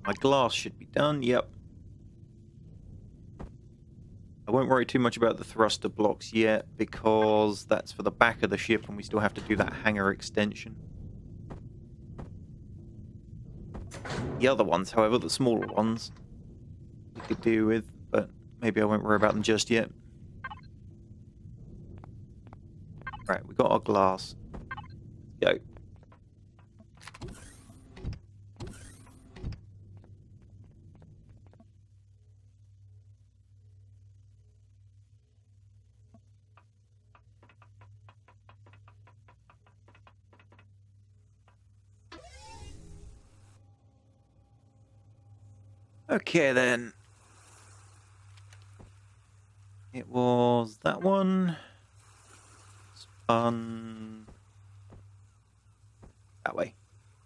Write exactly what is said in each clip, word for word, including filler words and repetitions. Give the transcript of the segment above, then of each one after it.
My glass should be done. Yep. I won't worry too much about the thruster blocks yet, because that's for the back of the ship and we still have to do that hangar extension. The other ones, however, the smaller ones, we could deal with, but maybe I won't worry about them just yet. Right, we got our glass. Let's go. Okay then. It was that one. Spun that way.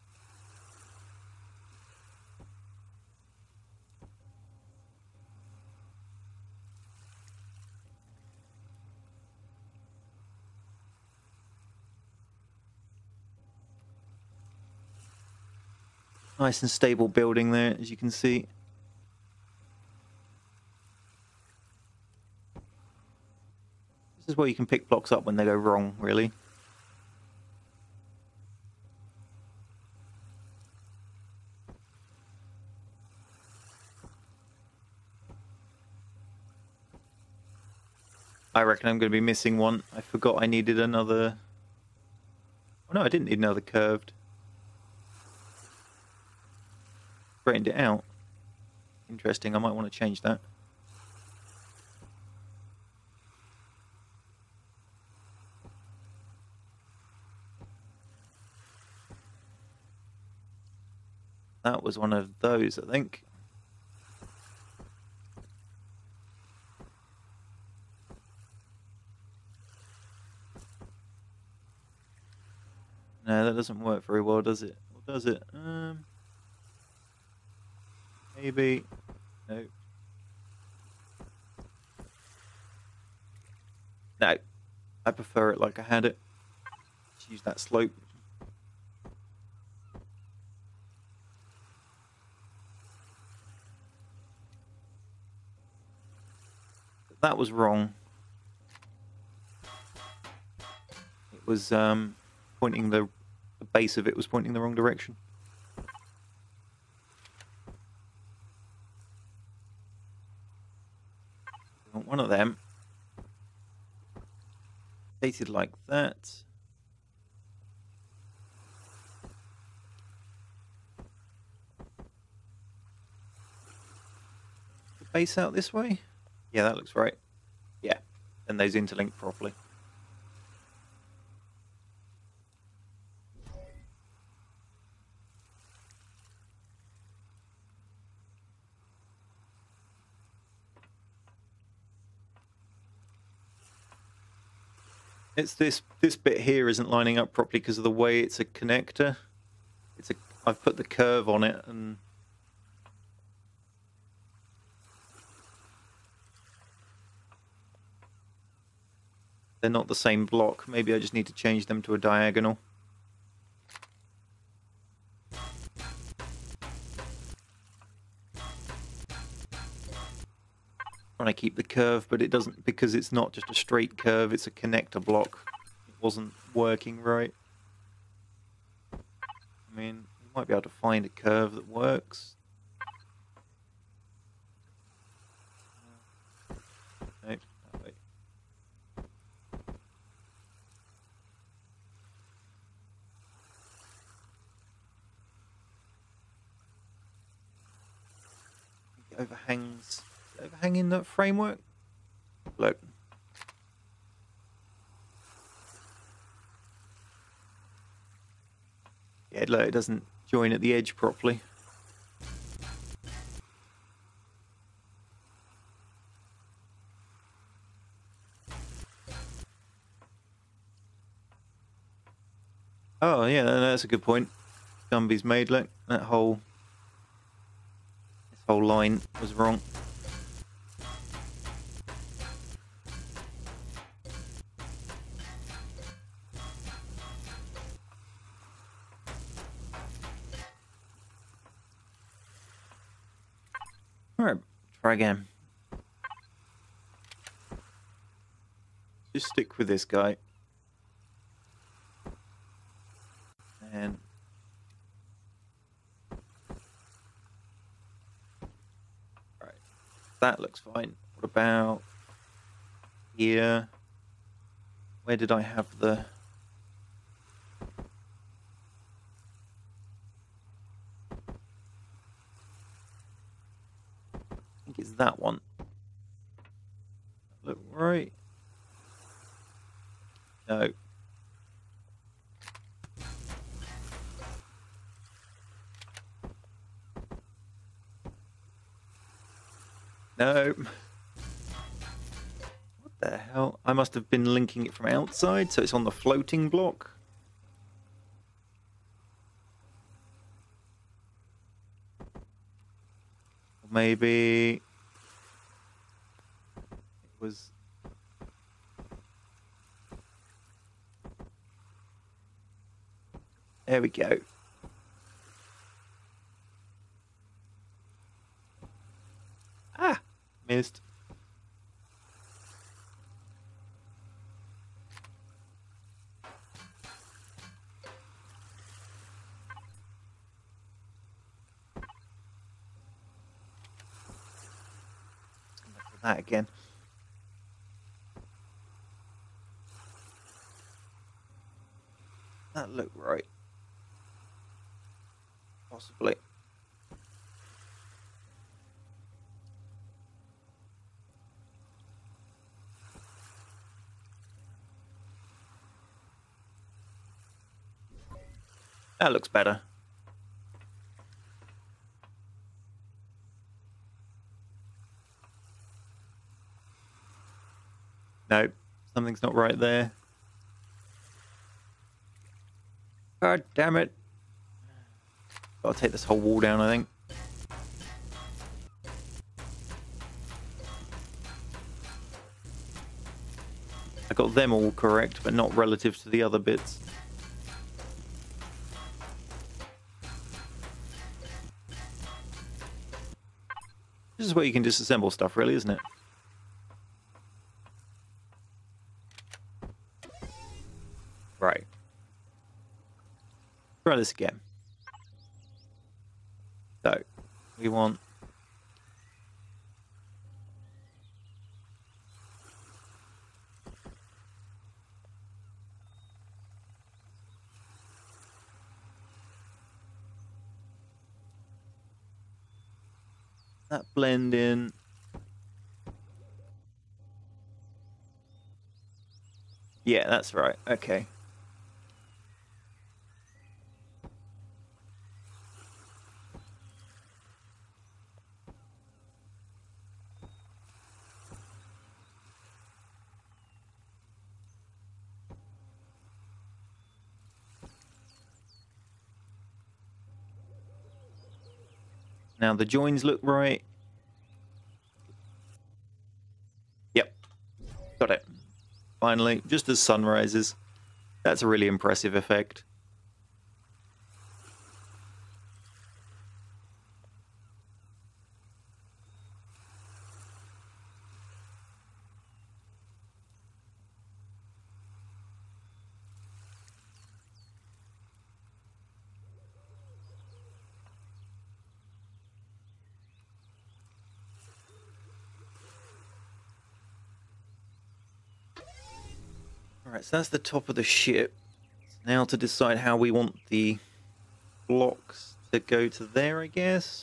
Nice and stable building there, as you can see. This is where you can pick blocks up when they go wrong, really. I reckon I'm going to be missing one. I forgot I needed another... Oh no, I didn't need another curved. Straightened it out. Interesting, I might want to change that. That was one of those, I think. No, that doesn't work very well, does it? Or does it? Um, maybe. No. No. I prefer it like I had it. Just use that slope. That was wrong. It was um, pointing the, the base of it was pointing the wrong direction. We want one of them dated like that. The base out this way. Yeah, that looks right. Yeah, and those interlink properly. It's this this bit here isn't lining up properly because of the way it's a connector. It's a I've put the curve on it and they're not the same block. Maybe I just need to change them to a diagonal. Trying to keep the curve, but it doesn't, because it's not just a straight curve, it's a connector block. It wasn't working right. I mean, you might be able to find a curve that works. Nope, that way. It overhangs. Overhanging that framework. Look. Yeah, look, it doesn't join at the edge properly. Oh yeah, that's a good point. Gumby's made, look, that whole this whole line was wrong. Try again. Just stick with this guy. And right, that looks fine. What about here? Where did I have the... I think it's that one. Look right. No. No. What the hell? I must have been linking it from outside, so it's on the floating block. Maybe it was... There we go. Ah, missed. Let's come back to that again. That looked right. Possibly. That looks better. No, something's not right there. God damn it. Gotta take this whole wall down, I think. I got them all correct, but not relative to the other bits. This is where you can disassemble stuff, really, isn't it? Right. Try this again. So, we want... that blend in. Yeah, that's right. Okay. Now the joins look right. Yep. Got it. Finally, just as sun rises. That's a really impressive effect. Alright, so that's the top of the ship. Now to decide how we want the blocks to go to there, I guess.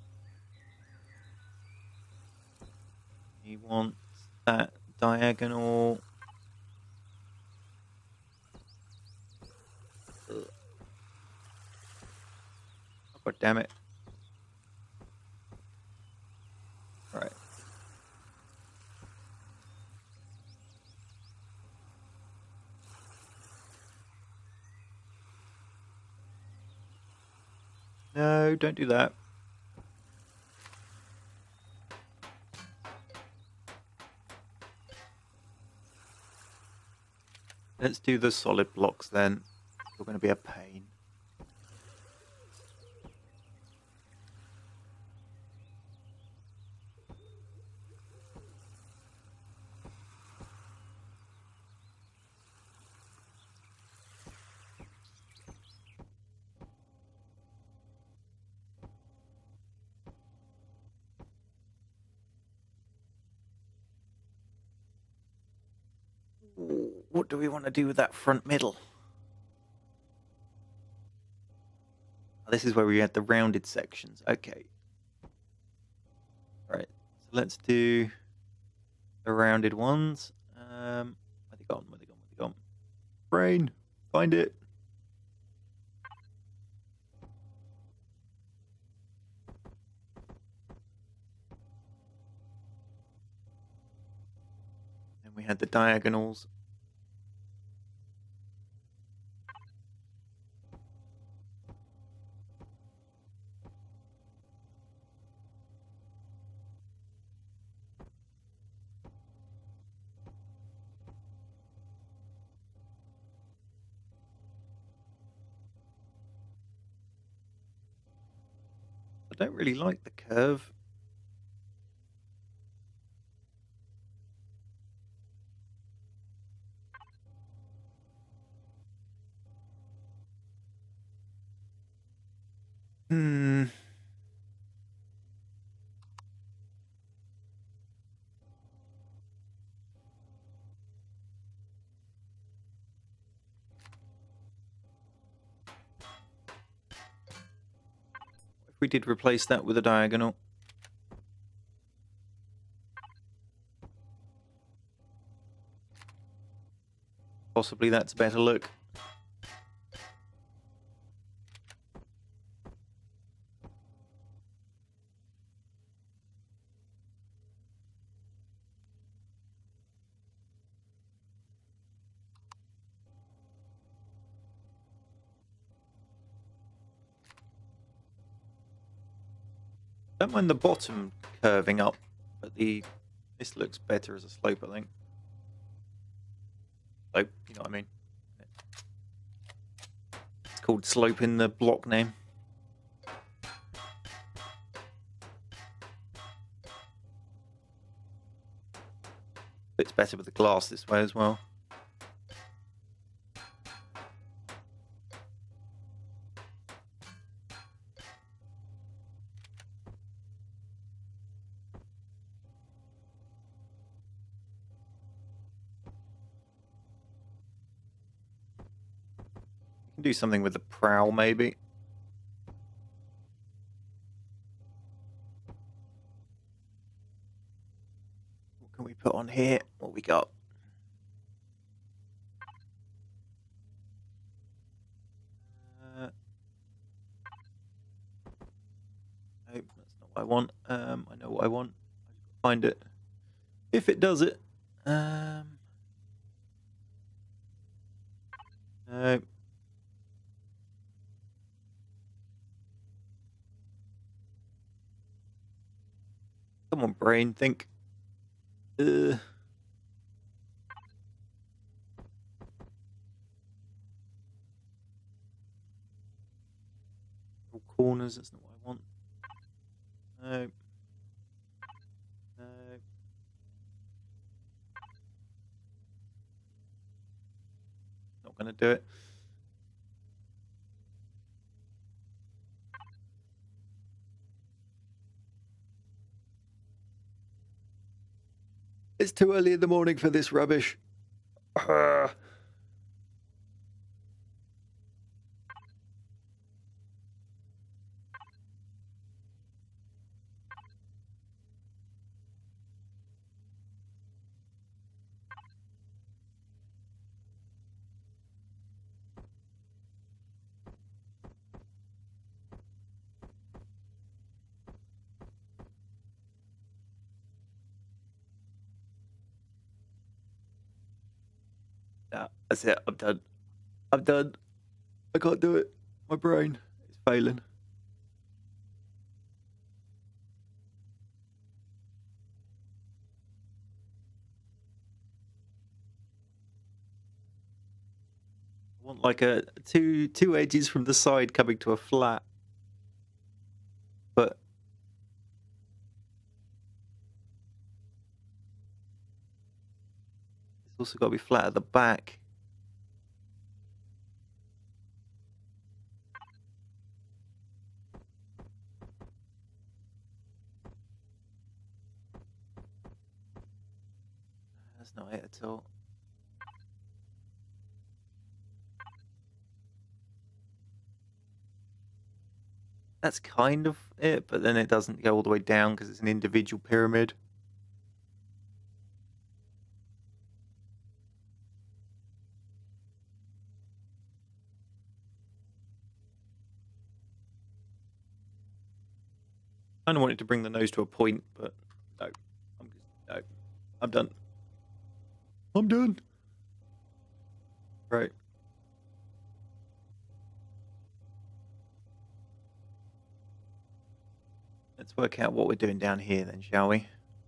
You want that diagonal. Ugh. Oh, God damn it. Right. No, don't do that. Let's do the solid blocks then. You're going to be a pain. What do we want to do with that front middle? This is where we had the rounded sections. Okay. Right. So let's do the rounded ones. Um, where they gone? Where they gone? Where they gone? Brain, find it. And we had the diagonals. I don't really like the curve. Hmm. If we did replace that with a diagonal. Possibly that's a better look. Don't mind the bottom curving up, but the this looks better as a slope, I think. Slope, you know what I mean? It's called slope in the block name. It's better with the glass this way as well. Do something with the prow, maybe. What can we put on here? What we got? Uh, nope, that's not what I want. Um, I know what I want. Find it. If it does it. Um, no. Come on, brain, think. Uh, all corners, that's not what I want. No. No. Not going to do it. It's too early in the morning for this rubbish. Uh. Nah, that's it. I'm done. I'm done. I can't do it. My brain is failing. I want like a two two edges from the side coming to a flat. But it's also got to be flat at the back. That's not it at all. that's kind of it, but then it doesn't go all the way down because it's an individual pyramid. I kind of wanted to bring the nose to a point, but no. I'm just, no. I'm done. I'm done. Right. Let's work out what we're doing down here then, shall we?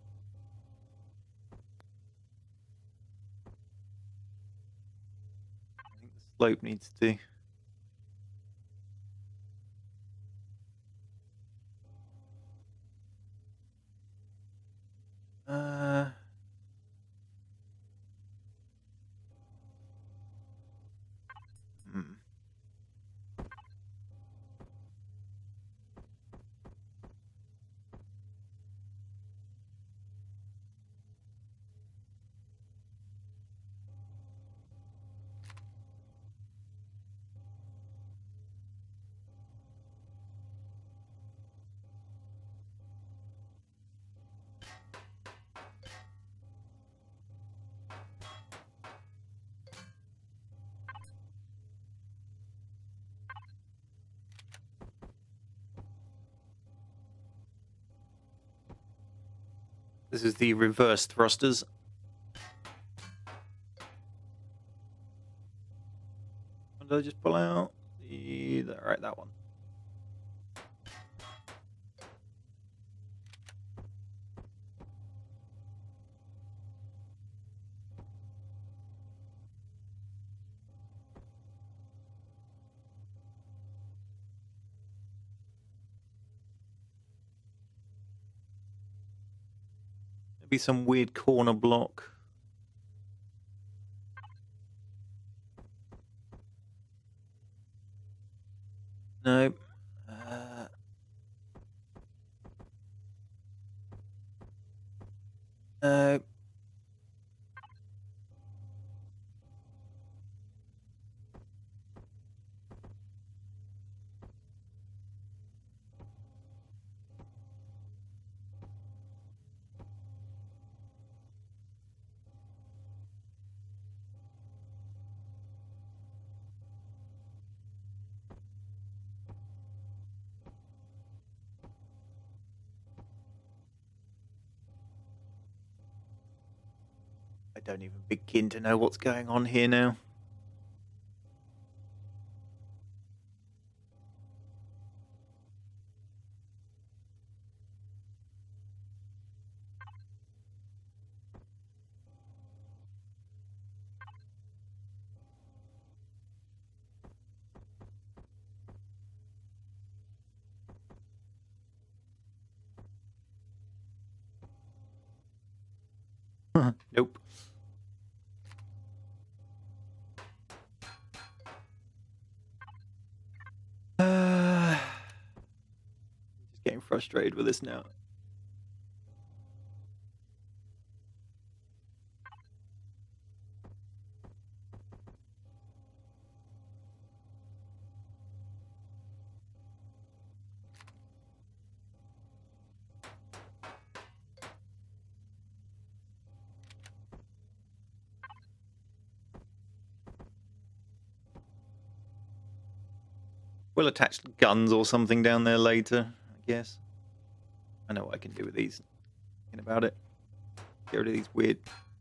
I think the slope needs to... Uh... Hmm. This is the reverse thrusters. What did I just pull out? The... Right, that one. Maybe some weird corner block. No. Uh... No. I don't even begin to know what's going on here now. Nope. Uh, just getting frustrated with this now. We'll attach guns or something down there later, I guess. I know what I can do with these. Thinking about it. Get rid of these weird...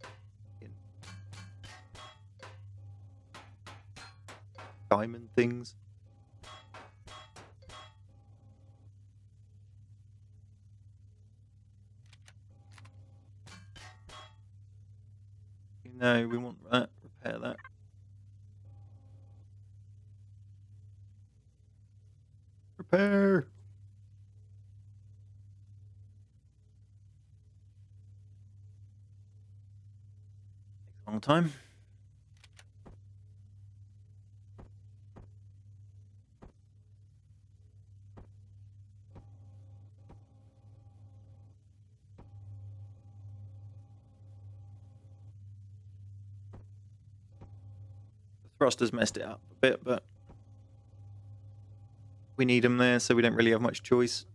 diamond things. No, we want that. Repair that. Repair. Takes a long time. The thrusters messed it up a bit, but we need them there, so we don't really have much choice.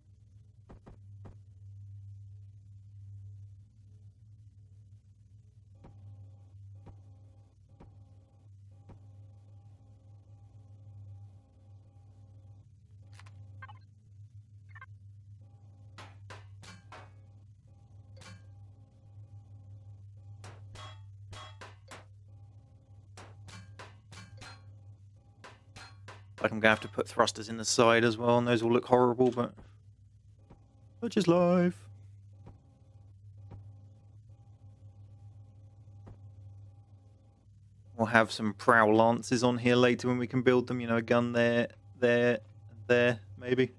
Like I'm going to have to put thrusters in the side as well, and those will look horrible, but such is life. We'll have some prow lances on here later when we can build them, you know, a gun there, there, and there, maybe.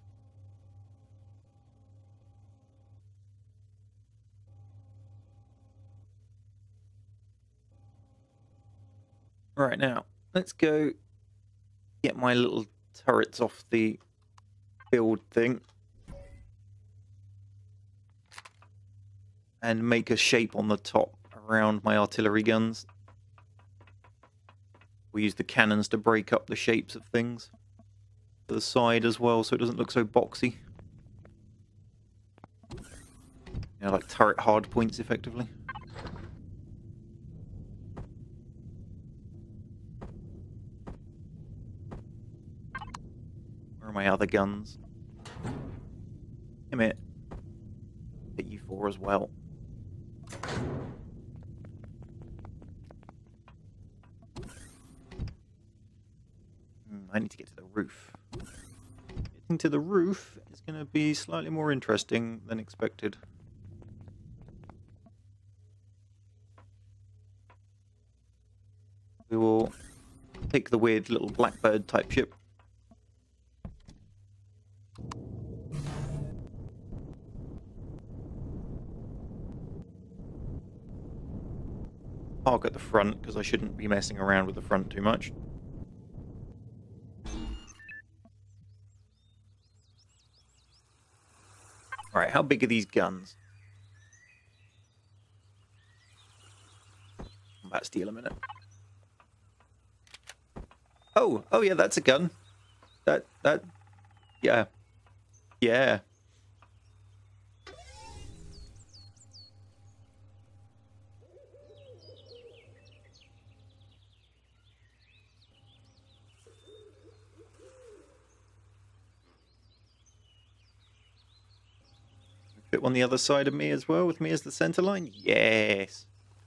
Right, now, let's go get my little turrets off the build thing and make a shape on the top around my artillery guns. We use the cannons to break up the shapes of things to the side as well, so it doesn't look so boxy. You know, like turret hard points, effectively. Where are my other guns? Come here. Hit you four as well. I need to get to the roof. Getting to the roof is going to be slightly more interesting than expected. We will take the weird little Blackbird type ship. Park at the front because I shouldn't be messing around with the front too much. Alright, how big are these guns? Combat steel a minute. Oh, oh yeah, that's a gun. That, that, yeah. Yeah. Fit on the other side of me as well, with me as the center line? Yes.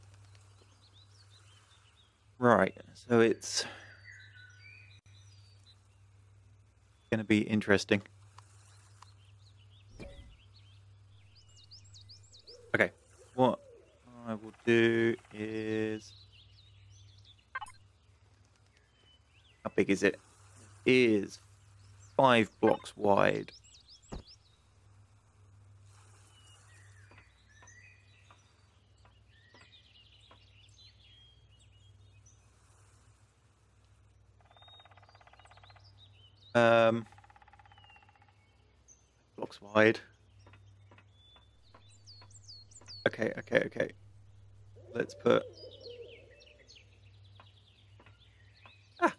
Right, so it's going to be interesting. Okay, what I will do is... How big is it? It is five blocks wide. Um, blocks wide. Okay, okay, okay. Let's put... Ah!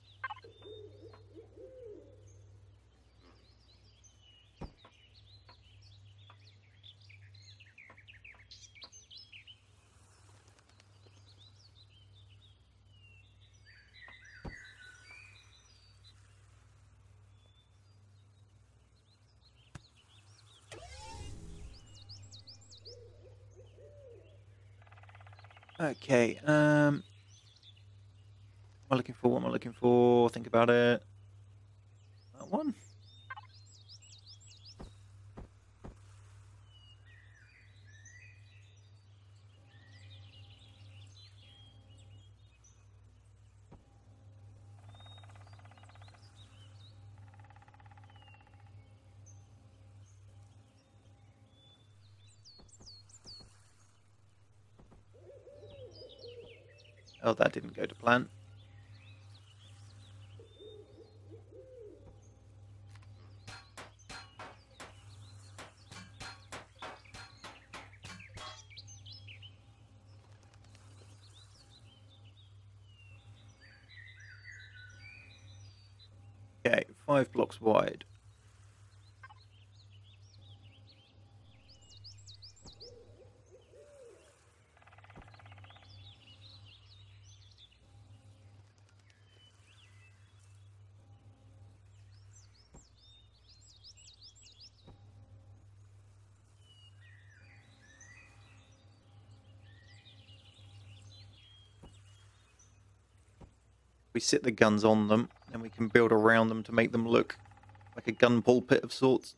Okay, um... what am I looking for? What am I looking for? Think about it. That one? Oh, that didn't go to plan. Okay, five blocks wide. We sit the guns on them, and we can build around them to make them look like a gun pulpit of sorts.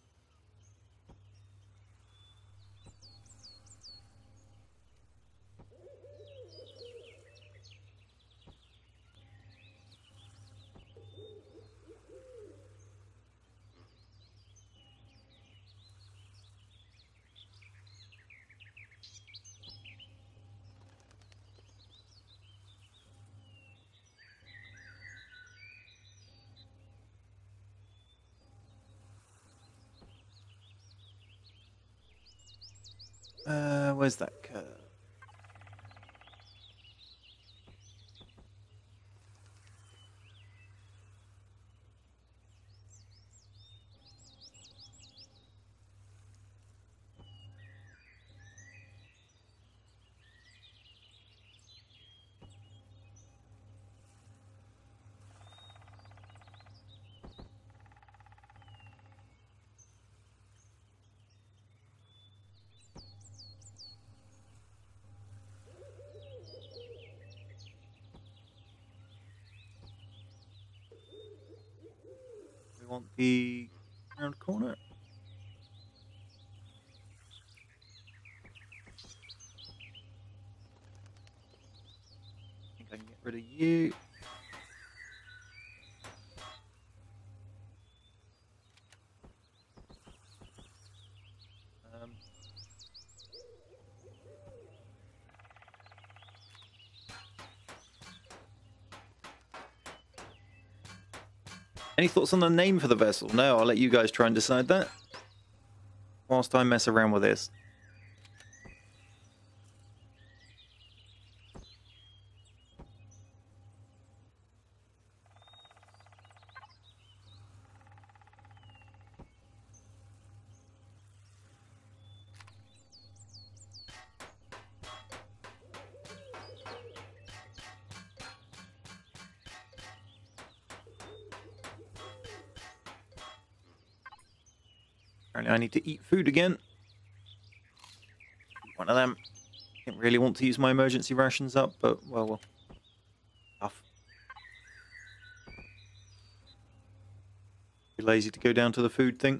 Uh, where's that curve? We want the round corner. I think I can get rid of you. Um, Any thoughts on the name for the vessel? No, I'll let you guys try and decide that. Whilst I mess around with this. Apparently I need to eat food again. One of them. Didn't really want to use my emergency rations up, but well, well. Tough. Too lazy to go down to the food thing.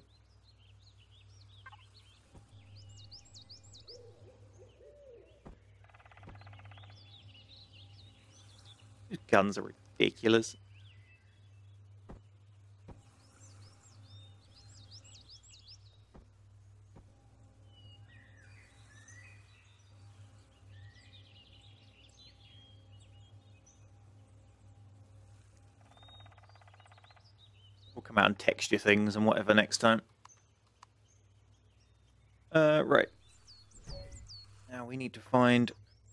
These guns are ridiculous. We'll come out and texture things and whatever next time. Uh, right. Now we need to find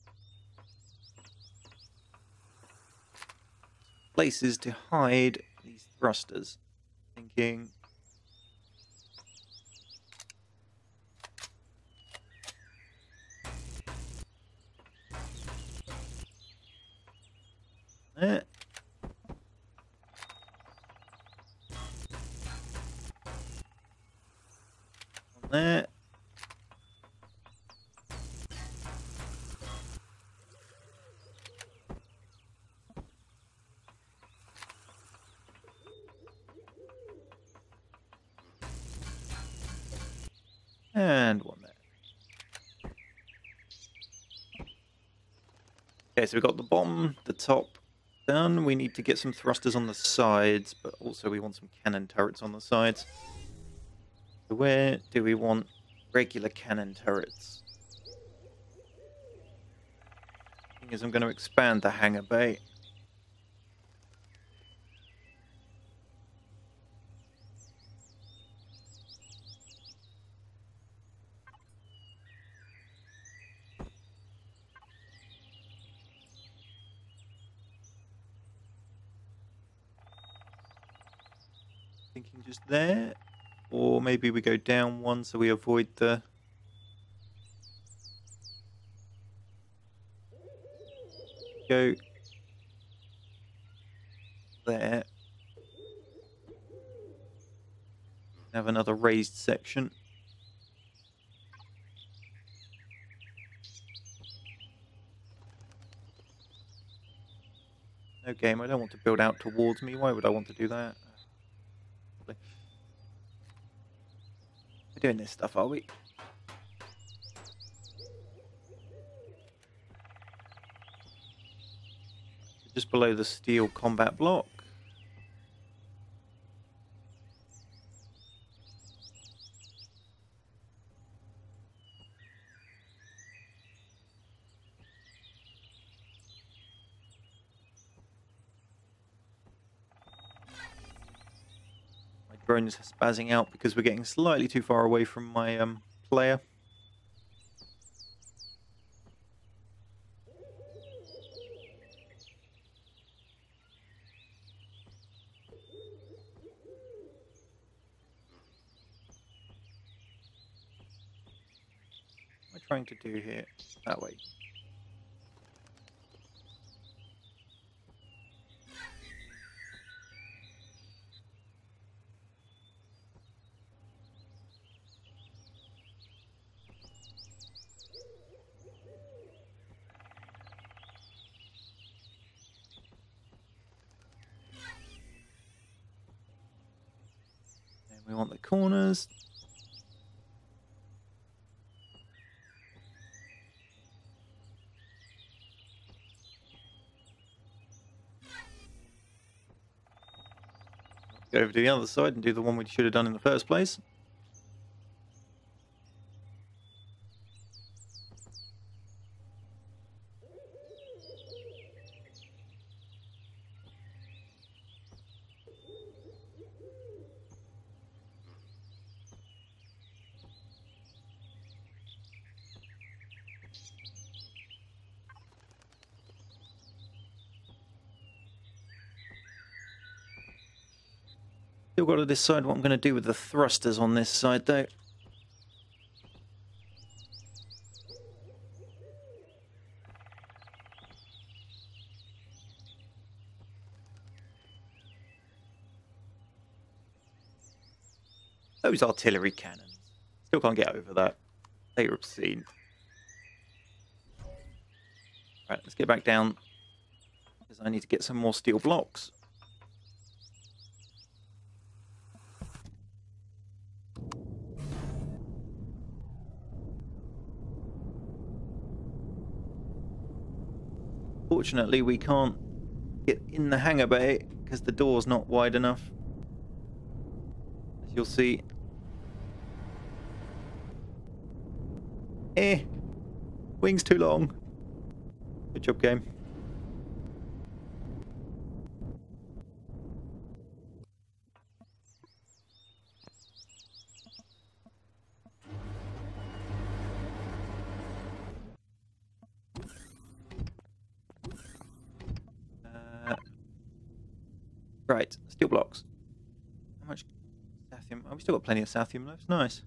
places to hide these thrusters. Thinking... There. On there. And one there. Okay, so we've got the bottom, the top done. We need to get some thrusters on the sides, but also we want some cannon turrets on the sides. So where do we want regular cannon turrets? Thing is, I'm going to expand the hangar bay. Thinking just there. Or maybe we go down one so we avoid the... Go there. Have another raised section. No game, I don't want to build out towards me. Why would I want to do that? We're doing this stuff, are we? Just below the steel combat block. My drone is spazzing out because we're getting slightly too far away from my um, player. Trying to do here that way. And we want the corners. Go over to the other side and do the one we should have done in the first place. Still got to decide what I'm going to do with the thrusters on this side, though. Those artillery cannons. Still can't get over that. They are obscene. Right, let's get back down. Because I need to get some more steel blocks. Fortunately, we can't get in the hangar bay because the door's not wide enough. As you'll see. Eh. Wings too long. Good job, game. Right, steel blocks. How much Sathium? Oh, we still got plenty of Sathium left. Nice.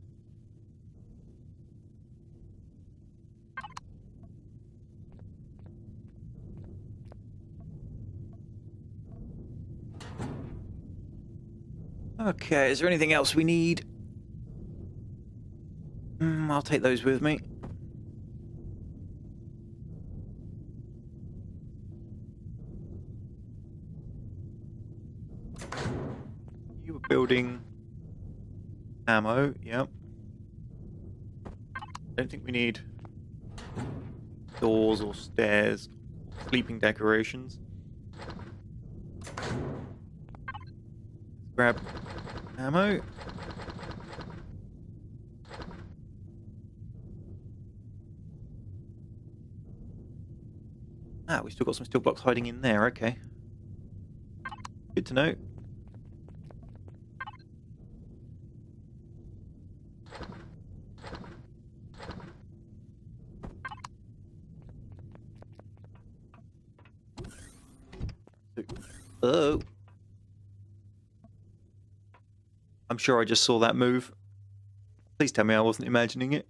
Okay, is there anything else we need? Mm, I'll take those with me. You were building ammo, yep. Don't think we need doors or stairs, sleeping decorations. Grab ammo. Ah, we still got some steel blocks hiding in there, okay. Good to know. Oh. I'm sure I just saw that move. Please tell me I wasn't imagining it.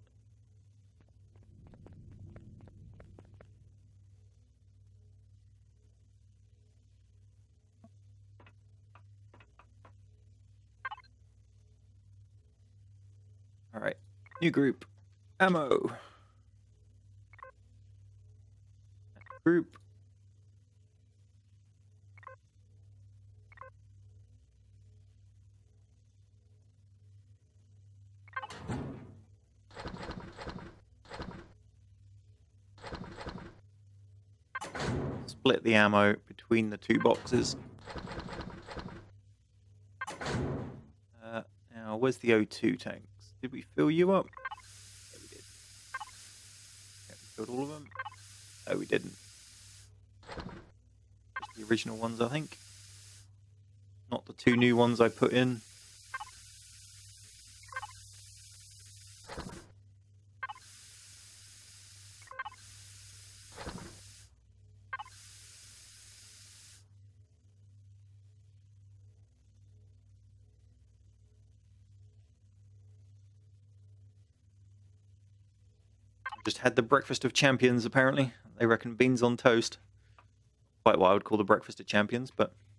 Alright, new group. Ammo. Group. Split the ammo between the two boxes. Uh, now, where's the O two tanks? Did we fill you up? Yeah, we did. Yeah, we filled all of them? No, we didn't. Just the original ones, I think. Not the two new ones I put in. Just had the breakfast of champions, apparently. They reckon beans on toast. Quite what I would call the breakfast of champions, but